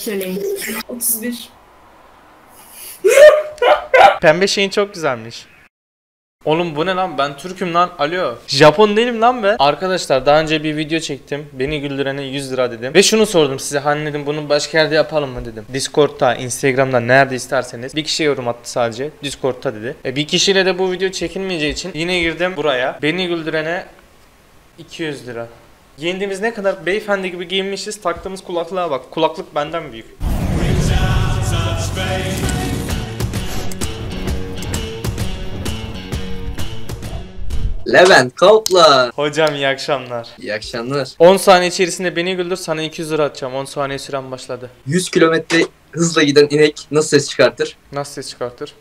söyleyin. 31. Pembe şeyin çok güzelmiş. Oğlum bu ne lan? Ben Türk'üm lan. Alo. Japon değilim lan ben. Arkadaşlar daha önce bir video çektim. Beni güldürene 100 lira dedim. Ve şunu sordum size. Hani dedim bunu başka yerde yapalım mı dedim. Discord'da, Instagram'da nerede isterseniz. Bir kişi yorum attı sadece. Discord'da dedi. Bir kişiyle de bu video çekilmeyeceği için yine girdim buraya. Beni güldürene 200 lira. Giyindiğimiz ne kadar beyefendi gibi giyinmişiz. Taktığımız kulaklığa bak. Kulaklık benden büyük. Levent Kautla. Hocam iyi akşamlar. İyi akşamlar. 10 saniye içerisinde beni güldür, sana 200 lira atacağım. 10 saniye süren başladı. 100 kilometre hızla giden inek nasıl ses çıkartır? Nasıl ses çıkartır?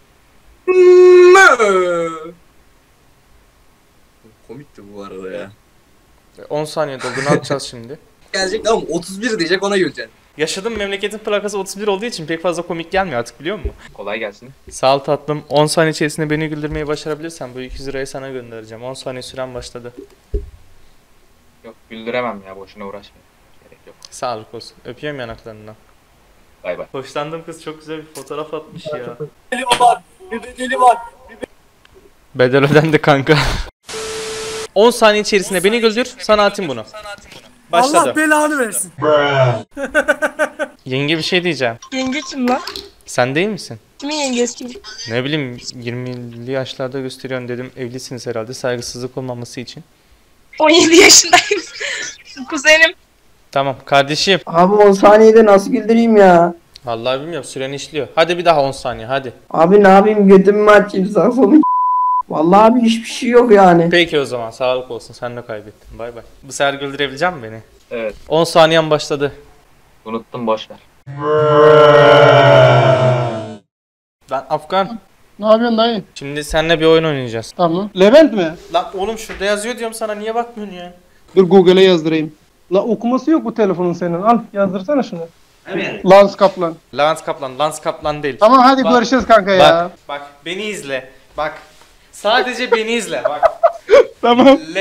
Komikti bu arada ya. 10 saniye doldu, ne yapacağız şimdi? Gelecek tamam 31 diyecek, ona güleceksin. Yaşadığım memleketin plakası 31 olduğu için pek fazla komik gelmiyor artık, biliyor musun? Kolay gelsin. Sağ ol tatlım. 10 saniye içerisinde beni güldürmeyi başarabilirsen bu 200 lirayı sana göndereceğim. 10 saniye süren başladı. Yok güldüremem ya, boşuna uğraşma. Gerek yok. Sağlık olsun. Öpüyorum yanaklarından. Bay bay. Hoşlandığım kız çok güzel bir fotoğraf atmış ya. Bedeli var. Bedel ödendi kanka. 10 saniye içerisinde beni güldür, sana atayım bunu. Başladı. Allah belanı versin. Yenge bir şey diyeceğim. Yenge kim lan? Sen değil misin? Kimin yengesi kim? Ne bileyim 20'li yaşlarda gösteriyorsun dedim. Evlisiniz herhalde, saygısızlık olmaması için. 17 yaşındayım. Kuzenim. Tamam kardeşim. Abi 10 saniyede nasıl güldüreyim ya? Vallahi bilmiyorum, süren işliyor. Hadi bir daha 10 saniye hadi. Abi ne yapayım, götümü mü açayım sağ solu? Vallahi abi hiçbir şey yok yani. Peki o zaman sağlık olsun, sen de kaybettin. Bay bay. Bu sefer güldürebilecek misin beni? Evet. 10 saniyem başladı. Unuttum, boş ver. Ben Afgan. Ne yapıyorsun dayı? Şimdi seninle bir oyun oynayacağız. Tamam. Levent mi? Lan oğlum şurada yazıyor diyorum sana, niye bakmıyorsun ya? Dur Google'e yazdırayım. La okuması yok bu telefonun senin. Al yazdırsana şunu. Lans Kaplan. Levent Kaplan, Lance Kaplan değil. Tamam hadi Bak, görüşürüz kanka ya. Bak beni izle. Bak. Sadece beni izle. Bak. Tamam. L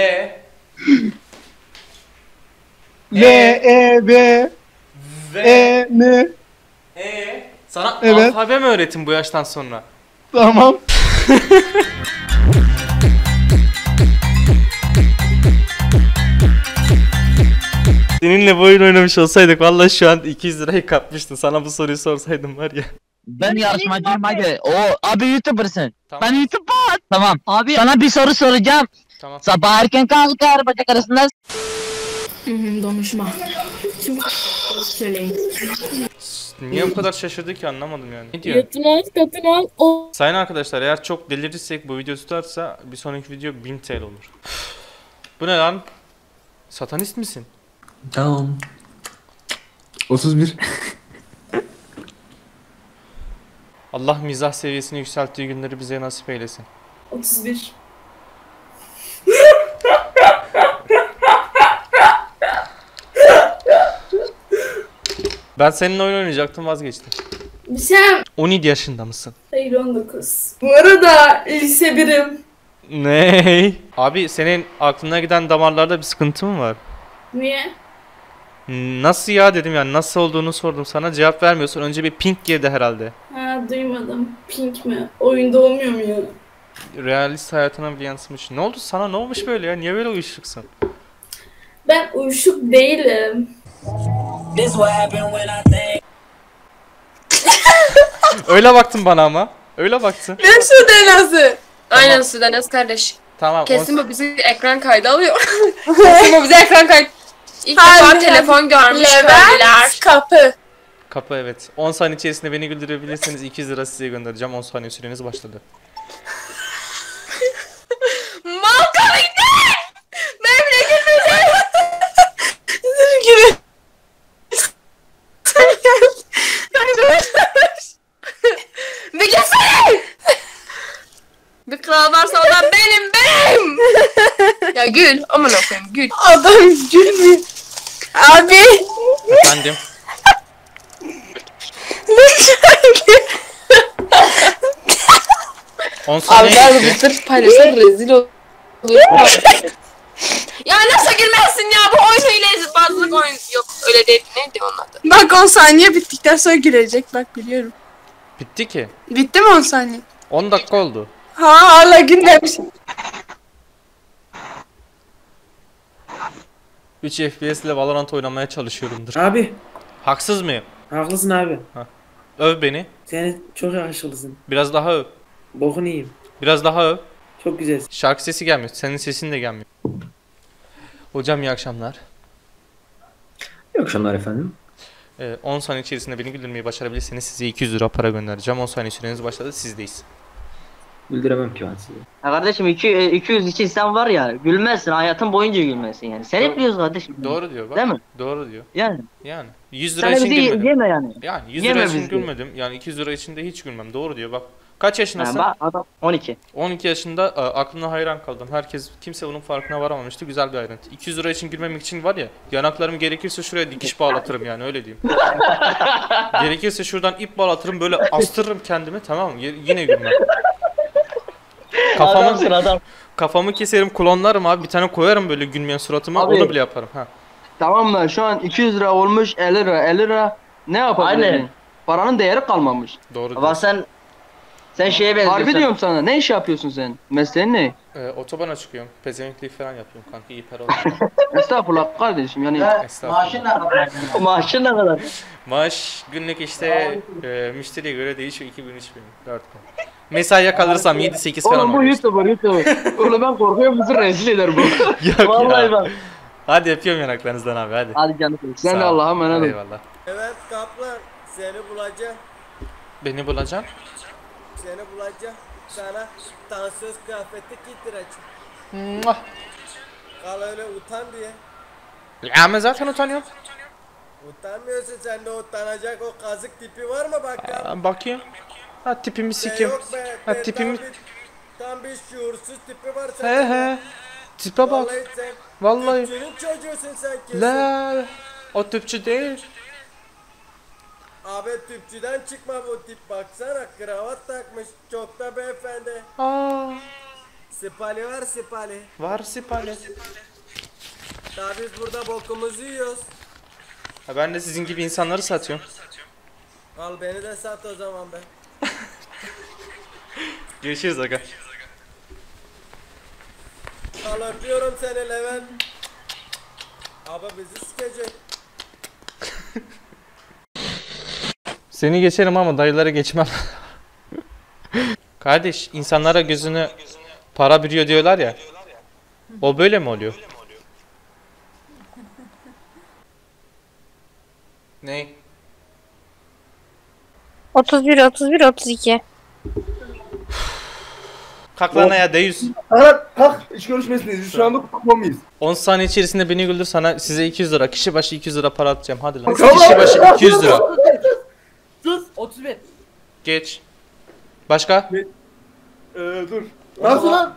L, E, B, V E, N. Sana Evet. alfabe mi öğretim bu yaştan sonra? Tamam. Seninle bu oyun oynamış olsaydık vallahi şu an 200 lirayı kapmıştın. Sana bu soruyu sorsaydım var ya. Ben yarışmacıyım hadi. Abi YouTuber'sın. Tamam. Ben YouTuber. Tamam. Abi sana bir soru soracağım. Tamam. Sabah erken kalkar bacak arasında. Donuşma. Şimdi söyleyin. Niye bu kadar şaşırdı ki, anlamadım yani. Ne diyor? Yatın katın al. O. Sayın arkadaşlar, eğer çok delirirsek bu video tutarsa bir sonraki video 1000 TL olur. Bu ne lan? Satanist misin? Tamam. 31. Allah mizah seviyesini yükselttiği günleri bize nasip eylesin. 31. Ben seninle oyun oynayacaktım, vazgeçtim. Sen. 17 yaşında mısın? Hayır 19. Bu arada lise 1'im. Ney? Abi senin aklına giden damarlarda bir sıkıntı mı var? Niye? Nasıl ya dedim, yani nasıl olduğunu sordum sana, cevap vermiyorsun. Önce bir pink girdi herhalde. Ha duymadım. Pink mi? Oyunda olmuyor mu ya? Realist hayatına bile yansımış. Ne oldu sana, ne olmuş böyle ya? Niye böyle uyuşuksun? Ben uyuşuk değilim. Öyle baktın bana ama. Öyle baktın. Benim Sude Nazı. Aynen Sude Naz kardeş. Tamam. Kesin bu bizi ekran kaydı alıyor. Kesin bu bizi ekran kaydı. İlk defa telefon görmüş köylüler. Kapı. Kapı, evet. 10 saniye içerisinde beni güldürebilirseniz 200 lira size göndereceğim. 10 saniye süreniz başladı. Malkalıklar! Benimle gülmeyecek! Gülün. Bir gelsene! Bir kral varsa o da benim! Ya gül, aman okuyayım gül. Adam gülmüyor. Abi. Efendim? On saniye Abi geçti. bu sırf paylaşır rezil olur. Ya nasıl gülmezsin ya, bu oyun hilesiz fazlalık Yok öyle değil. Neydi onun adı? Bak 10 saniye bittikten sonra girecek. Bak biliyorum. Bitti ki. Bitti mi 10 saniye? 10 dakika oldu. Ha hala gündemiş. 3 FPS ile Valorant oynamaya çalışıyorumdur. Abi Haksız mıyım? haklısın abi. Öv beni. Sen çok yakışıklısın. Biraz daha öv. Bokunu yiyeyim. Biraz daha öv. Çok güzelsin. Şarkı sesi gelmiyor. Senin sesin de gelmiyor. Hocam iyi akşamlar. İyi akşamlar efendim. 10 saniye içerisinde beni güldürmeyi başarabilirseniz size 200 lira para göndereceğim. 10 saniye süreniz başladı. Sizdeyiz. Güldüremem ki ben sizi. Ya kardeşim 200 için sen var ya gülmezsin hayatın boyunca gülmezsin yani. Sen hep biliyorsun kardeşim. Doğru diyor bak. Değil mi? Doğru diyor. Yani. Yani 100 lira Sen de için bizi gülmedim. yeme yani. Yani 100 Yeme lira için bizi. gülmedim. Yani 200 lira için de hiç gülmem. Doğru diyor bak. Kaç yaşındasın? Bak adam 12. 12 yaşında aklına hayran kaldım. Kimse bunun farkına varamamıştı. Güzel bir ayrıntı. 200 lira için gülmemek için var ya, yanaklarım gerekirse şuraya dikiş bağlatırım yani öyle diyeyim. Gerekirse şuradan ip bağlatırım böyle astırırım kendimi, tamam mı? Yine gülmem. Adamsın adam. Kafamı keserim, klonlarım abi. Bir tane koyarım böyle gülmeyen suratıma. Abi. Onu bile yaparım. Ha. Tamam mı? Şu an 200 lira olmuş 50 lira. 50 lira ne yapabilirsin? Aynen. Paranın değeri kalmamış. Doğru Ama diyorsun. sen şeye benziyorsun. Harbi diyorum sana. Ne iş yapıyorsun sen? Mesleğin ne? Otobana çıkıyorum. Pezevenklik falan yapıyorum kanka. İyi para oluyor. Estağfurullah kardeşim yani. Estağfurullah. Maaşın ne kadar? Maaş günlük işte müşteriye göre değişiyor. 2000-3000, 4000. Mesaiye kalırsam 7-8 falan Oğlum bu oluyor. YouTuber. Oğlum ben korkuyorum bizi rezil eder bu. Yok Vallahi ya. bak. Hadi yapıyorum yanaklarınızdan abi hadi. Hadi canım. Sen de Sağ ol. Allah'a emanet ol. Eyvallah. Evet kaplan seni bulacağım. Beni bulacağım. Seni bulacağım. Sana dansöz kıyafeti giydireceğim. Muah. Kal öyle utan diye. Ya ben zaten utanıyorum. Utanmıyorsun sen de utanacak o kazık tipi var mı bakalım? Bakayım. Ha tipimi sikeyim. Yok be. Ha tipimi. Tam bir şuursuz tipi var He sende. he. Tipe bak. Vallahi sen. Vallahi. Tüpçünün çocuğusun sen kesin. La. O tüpçü değil. Abi tüpçüden çıkma bu tip baksana kravat takmış çok da beyefendi. Aa. Spali var spali. Var sipale. Daha biz burada bokumuzu yiyoruz. Ha, ben de sizin gibi insanları satıyorum. Al beni de sat o zaman be. Görüşürüz aga. Al öpüyorum seni Levent. Abi bizi sikecek. Seni geçerim ama dayıları geçmem. Kardeş, insanlara gözünü para bürüyor diyorlar ya. O böyle mi oluyor? Ne? 31, 31, 32. Kalk lan ayağa deyüz. Kalk iş görüşmesindeyiz. Biz şu anda kutlu muyuz? 10 saniye içerisinde beni güldür, sana size 200 lira. Kişi başı 200 lira para atacağım. Hadi lan. Tamam. Kişi başı 200 lira. Sus 31. Geç. Başka? Dur. Nasıl lan?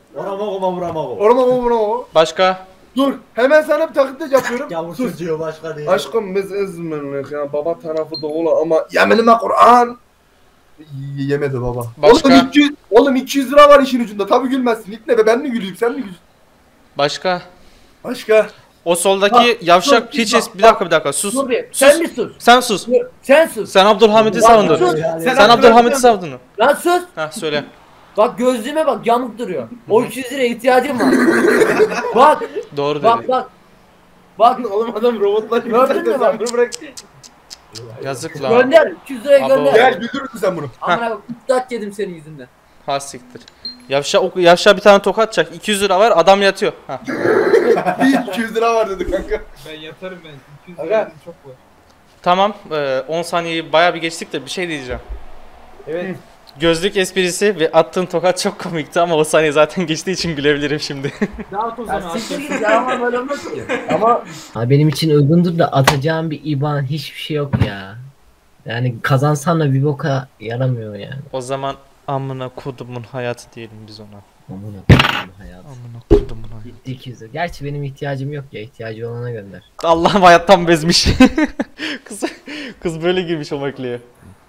Orama. Başka? Dur. Hemen sana bir taklit yapıyorum. Yavuz çocuğu başka değil. Aşkım biz İzmirliyiz ya. Baba tarafı doğulu ama yeminime Kur'an. Yemedi baba. Başka? Oğlum 200 lira var işin ucunda. Tabii gülmezsin. İlk ne be, ben mi güleyim sen mi gülüyorsun? Başka? Başka? O soldaki yavşak hiç bir dakika sus. Dur bir. Sus. Sen mi sus? Sen sus. Sen sus. Sen Abdülhamid'i savundun. sus. Sen Abdülhamid'i savundun. Lan sus. Ha söyle. Bak gözlüğüme bak yamuk duruyor. O 200 liraya ihtiyacım var. Bak. Doğru Bak dedi. bak. Bak. Oğlum adam robotlaşmış. Gördün mü bak? Bunu bırak. Yazık lan. Gönder. 200 liraya Abo. gönder. Gel güldür müsün sen bunu? Amına bak 3 saat yedim senin yüzünden. Ha siktir. Yavşa bir tane tokat çak. 200 lira var, adam yatıyor. Ha. Bir 200 lira var dedi kanka. Ben yatarım ben. 200 lira çok var. Tamam. 10 saniyeyi bayağı bir geçtik de bir şey diyeceğim. Evet. Gözlük esprisi ve attığın tokat çok komikti ama o saniye zaten geçtiği için gülebilirim şimdi. Dağıt o zaman. Siktir git ya ama böyle olmaz ki. Ama Abi benim için uygundur da atacağım bir IBAN hiçbir şey yok ya. Yani kazansan da bir boka yaramıyor yani. O zaman amına kodumun hayatı diyelim biz ona. Amına koyayım hayat. Amına kodumun hayatı. Gitti 200 lira. Gerçi benim ihtiyacım yok ya. İhtiyacı olana gönder. Allah'ım hayattan bezmiş. kız böyle girmiş o makleye.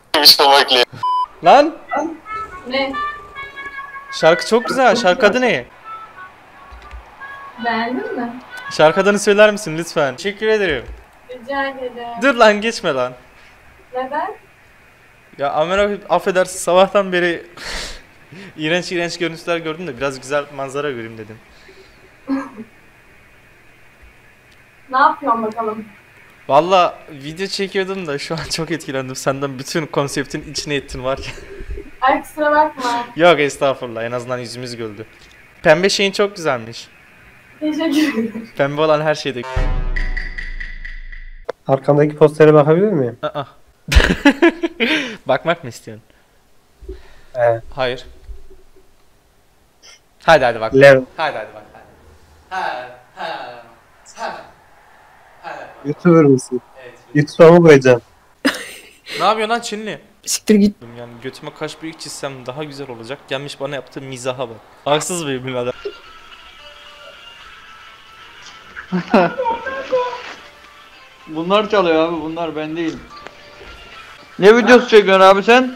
Lan Ne? şarkı çok güzel. Şarkı adı ne? Beğendin mi? Şarkı adını söyler misin lütfen? Teşekkür ederim. Rica ederim. Dur lan geçme lan. Neden? Ya Amer affedersin sabahtan beri iğrenç görüntüler gördüm de biraz güzel manzara göreyim dedim. Ne yapıyorsun bakalım? Valla video çekiyordum da şu an çok etkilendim. Senden bütün konseptin içine ettin var ya. Ay kusura bakma. Yok estağfurullah, en azından yüzümüz güldü. Pembe şeyin çok güzelmiş. Teşekkür ederim. Pembe olan her şeyde. Arkamdaki postere bakabilir miyim? Aa. Bakmak mı istiyorsun? Evet. Hayır. Hadi bak. Lev. Hadi bak. YouTuber mısın? Evet. YouTube'a mı koyacağım? Ne yapıyorsun lan Çinli? Siktir git. Yani götüme kaş büyük çizsem daha güzel olacak. Gelmiş bana yaptığı mizaha bak. Haksız mıyım birader? Bunlar çalıyor abi, bunlar ben değil. Ne videosu çekiyorsun abi sen?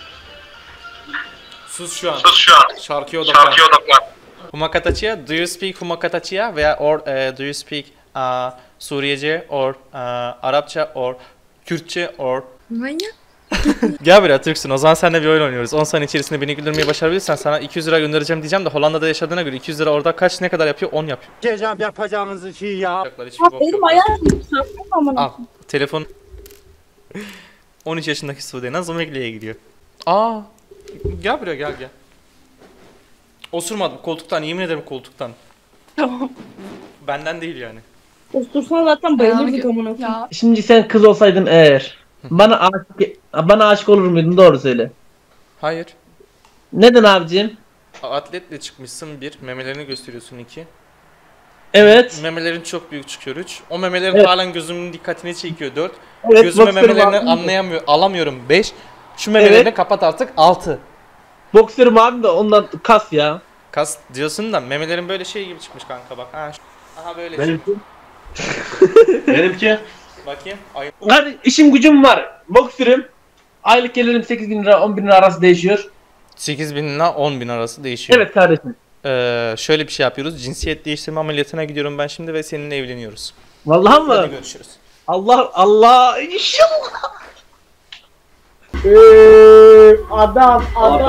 Sus şu an. Şarkıya odaklan. Humakatachiya, do you speak Humakatachiya veya do you speak Suriyece or Arapça or Kürtçe or Manyak. Gel buraya Türksün. O zaman seninle bir oyun oynuyoruz. 10 saniye içerisinde beni güldürmeyi başarabilirsen sana 200 lira göndereceğim diyeceğim de Hollanda'da yaşadığına göre 200 lira orada kaç ne kadar yapıyor? 10 yapıyor. Yapacağım yapacağınızı şey ya. Benim ayağım çarpıyor ama. Al. Telefon 13 yaşındaki Sude nasıl Megle'ye gidiyor. Aa. Gel buraya gel. Osurmadım koltuktan, yemin ederim koltuktan. Tamam. Benden değil yani. Ostursan zaten bayılırdık amına koyayım. Şimdi sen kız olsaydın eğer bana aşık olur muydun, doğru söyle. Hayır. Neden abicim? Atletle çıkmışsın 1, memelerini gösteriyorsun 2. Evet. Memelerin çok büyük çıkıyor 3. O memelerin Evet. halen gözümün dikkatini çekiyor 4. Evet, Gözüme boksörüm memelerini abi. alamıyorum 5. Şu memelerini Evet. kapat artık 6. Boksörüm abi de ondan kas ya. Kas diyorsun da memelerin böyle şey gibi çıkmış kanka bak. Aha böyle. Benimki. Benimki. Bakayım. Ay. Hadi işim gücüm var. Boksörüm. Aylık gelirim 8.000 lira 10.000 lira arası değişiyor. 8.000 ile 10.000 arası değişiyor. Evet kardeşim. Şöyle bir şey yapıyoruz. Cinsiyet değiştirme ameliyatına gidiyorum ben şimdi ve seninle evleniyoruz. Vallahi mı? Hadi görüşürüz. Allah inşallah. Adam.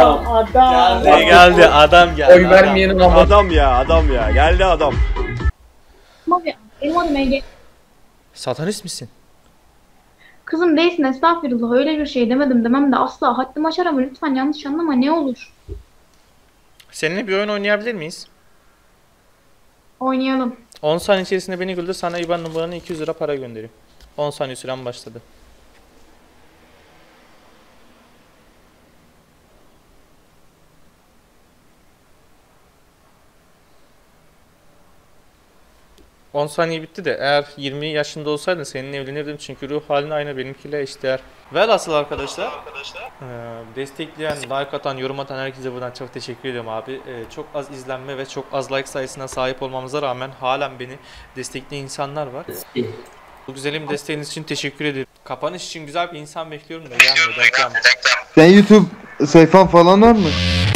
Geldi adam geldi. Oy vermeyenin ama. Adam ya geldi adam. Benim adım Ege. Satanist misin? Kızım değilsin, estağfurullah, öyle bir şey demedim, demem de asla haddimi aşar ama lütfen yanlış anlama, ne olur. Seninle bir oyun oynayabilir miyiz? Oynayalım. 10 saniye içerisinde beni güldür, sana IBAN numaranı 200 lira para göndereyim. 10 saniye süren başladı. ...10 saniye bitti de eğer 20 yaşında olsaydın seninle evlenirdim çünkü ruh halin aynı benimkiyle eşdeğer. Velhasıl arkadaşlar, destekleyen, like atan, yorum atan herkese buradan çok teşekkür ediyorum abi. Çok az izlenme ve çok az like sayısına sahip olmamıza rağmen halen beni destekleyen insanlar var. Bu güzelim desteğiniz için teşekkür ederim. Kapanış için güzel bir insan bekliyorum da gelmiyor. Sen YouTube sayfan falan var mı?